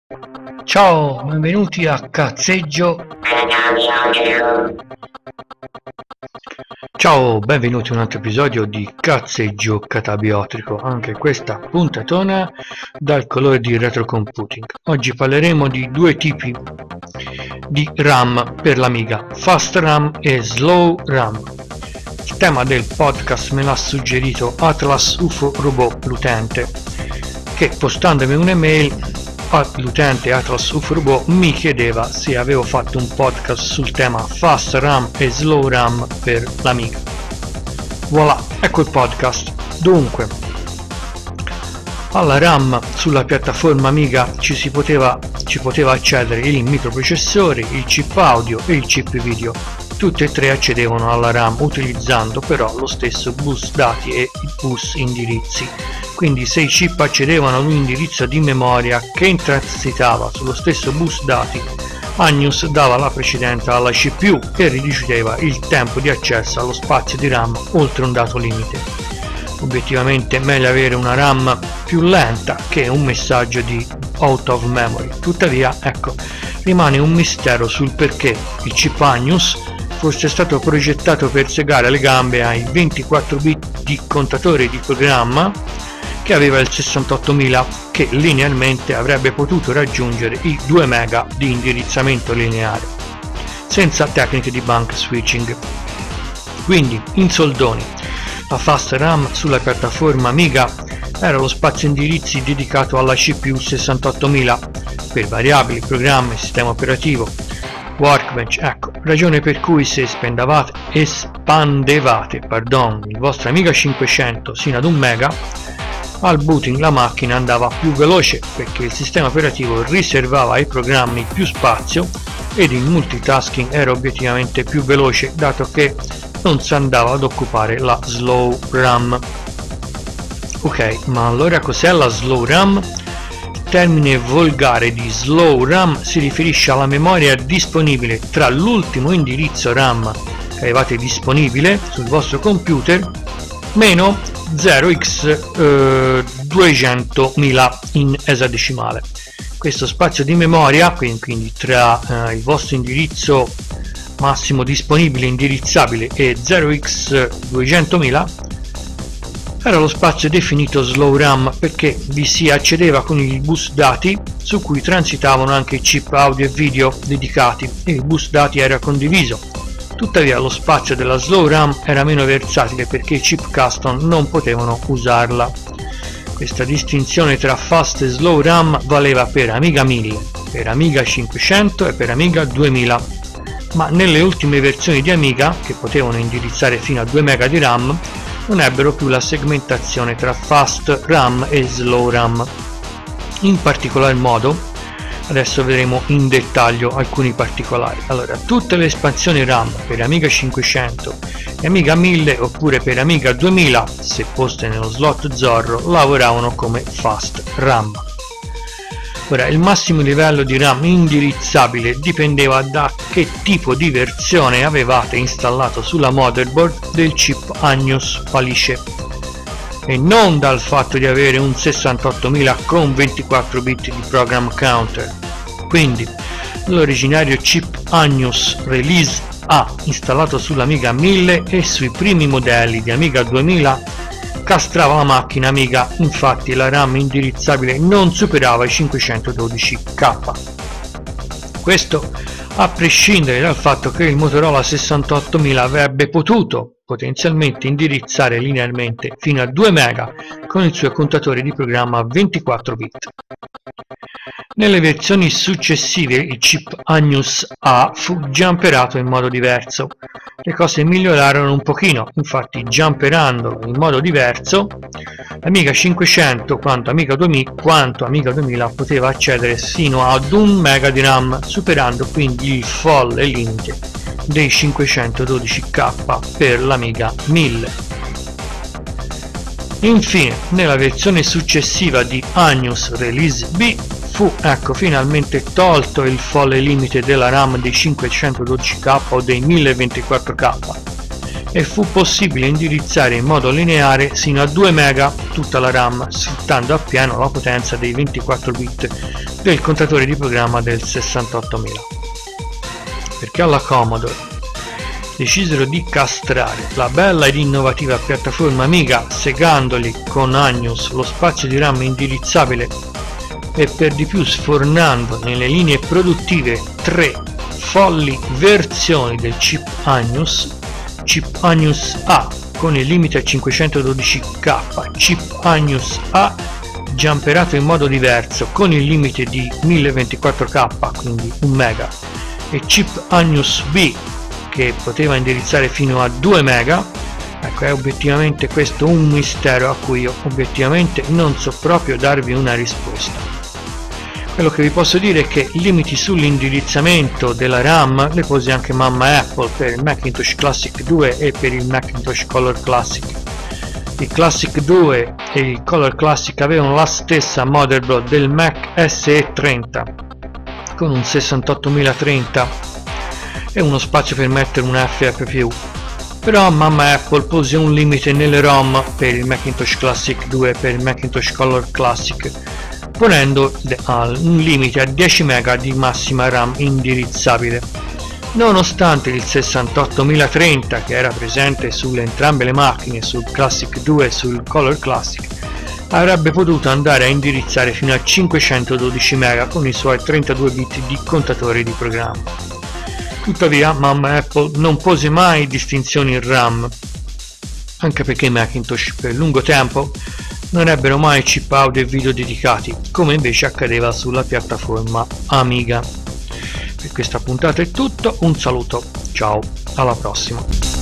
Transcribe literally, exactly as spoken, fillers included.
Ciao, benvenuti a Cazzeggio. Ciao, benvenuti a un altro episodio di Cazzeggio Catabiotrico, anche questa puntatona dal colore di retrocomputing. Oggi parleremo di due tipi di RAM per l'Amiga, Fast RAM e Slow RAM. Il tema del podcast me l'ha suggerito Atlas U F O Robot, l'utente, che postandomi un'email l'utente Atlas U F O Robot mi chiedeva se avevo fatto un podcast sul tema Fast RAM e Slow RAM per l'Amiga. Voilà, ecco il podcast. Dunque, alla RAM sulla piattaforma Amiga ci si poteva ci poteva accedere il microprocessore, il chip audio e il chip video. Tutte e tre accedevano alla RAM utilizzando però lo stesso bus dati e bus indirizzi. Quindi se i chip accedevano ad un indirizzo di memoria che transitava sullo stesso bus dati, Agnus dava la precedenza alla C P U e riduceva il tempo di accesso allo spazio di RAM oltre un dato limite. Obiettivamente meglio avere una RAM più lenta che un messaggio di out of memory. Tuttavia, ecco, rimane un mistero sul perché il chip Agnus fosse stato progettato per segare le gambe ai ventiquattro bit di contatore di programma che aveva il sessantottomila, che linearmente avrebbe potuto raggiungere i due mega di indirizzamento lineare senza tecniche di bank switching. Quindi, in soldoni, la Fast RAM sulla piattaforma Amiga era lo spazio indirizzi dedicato alla C P U sessantottomila per variabili, programmi, sistema operativo, Workbench. Ecco, ragione per cui se espandevate, espandevate pardon, il vostro Amiga cinquecento sino ad un mega, al booting la macchina andava più veloce perché il sistema operativo riservava ai programmi più spazio ed il multitasking era obiettivamente più veloce dato che non si andava ad occupare la slow RAM. Ok, ma allora cos'è la slow RAM? Il termine volgare di slow RAM si riferisce alla memoria disponibile tra l'ultimo indirizzo RAM che avevate disponibile sul vostro computer meno zero x duecentomila in esadecimale. Questo spazio di memoria, quindi tra eh, il vostro indirizzo massimo disponibile indirizzabile e zero x duecentomila, era lo spazio definito slow RAM perché vi si accedeva con il bus dati su cui transitavano anche i chip audio e video dedicati e il bus dati era condiviso. Tuttavia lo spazio della slow RAM era meno versatile perché i chip custom non potevano usarla. Questa distinzione tra fast e slow RAM valeva per Amiga mille, per Amiga cinquecento e per Amiga duemila, ma nelle ultime versioni di Amiga, che potevano indirizzare fino a due mega di RAM, non ebbero più la segmentazione tra fast RAM e slow RAM. In particolar modo, adesso vedremo in dettaglio alcuni particolari. Allora, tutte le espansioni RAM per Amiga cinquecento e Amiga mille oppure per Amiga duemila, se poste nello slot Zorro, lavoravano come Fast RAM. Ora, il massimo livello di RAM indirizzabile dipendeva da che tipo di versione avevate installato sulla motherboard del chip Agnus Palice e non dal fatto di avere un sessantottomila con ventiquattro bit di program counter. Quindi l'originario chip Agnus Release A installato sull'Amiga mille e sui primi modelli di Amiga duemila castrava la macchina Amiga, infatti la RAM indirizzabile non superava i cinquecentododici K. Questo a prescindere dal fatto che il Motorola sessantottomila avrebbe potuto potenzialmente indirizzare linearmente fino a due mega con il suo contatore di programma a ventiquattro bit. Nelle versioni successive il chip Agnus A fu jumperato in modo diverso. Le cose migliorarono un pochino, infatti jumperando in modo diverso Amiga cinquecento quanto Amiga duemila, quanto Amiga duemila poteva accedere sino ad un mega di RAM, superando quindi il folle limite dei cinquecentododici K per l'Amiga mille. Infine, nella versione successiva di Agnus Release B fu ecco finalmente tolto il folle limite della RAM dei cinquecentododici K o dei mille ventiquattro K e fu possibile indirizzare in modo lineare sino a due mega tutta la RAM, sfruttando appieno la potenza dei ventiquattro bit del contatore di programma del sessantottomila. Perché alla Commodore decisero di castrare la bella ed innovativa piattaforma Amiga, segandoli con Agnus lo spazio di RAM indirizzabile e per di più sfornando nelle linee produttive tre folli versioni del chip Agnus, chip Agnus A con il limite a cinquecentododici K, chip Agnus A giamperato in modo diverso con il limite di mille ventiquattro K, quindi un mega, e chip Agnus B che poteva indirizzare fino a due mega. Ecco, è obiettivamente questo un mistero a cui io obiettivamente non so proprio darvi una risposta. Quello che vi posso dire è che limiti sull'indirizzamento della RAM le pose anche mamma Apple per il Macintosh Classic due e per il Macintosh Color Classic. Il Classic due e il Color Classic avevano la stessa motherboard del Mac S E trenta con un sessantottomila trenta e uno spazio per mettere un F F P U, però mamma Apple pose un limite nelle ROM per il Macintosh Classic due e per il Macintosh Color Classic, ponendo un limite a dieci mega di massima RAM indirizzabile. Nonostante il sessantottomila trenta, che era presente sulle entrambe le macchine, sul Classic due e sul Color Classic, avrebbe potuto andare a indirizzare fino a cinquecentododici mega con i suoi trentadue bit di contatore di programma. Tuttavia mamma Apple non pose mai distinzioni in RAM, anche perché i Macintosh per lungo tempo non ebbero mai chip audio e video dedicati, come invece accadeva sulla piattaforma Amiga. Per questa puntata è tutto, un saluto, ciao, alla prossima.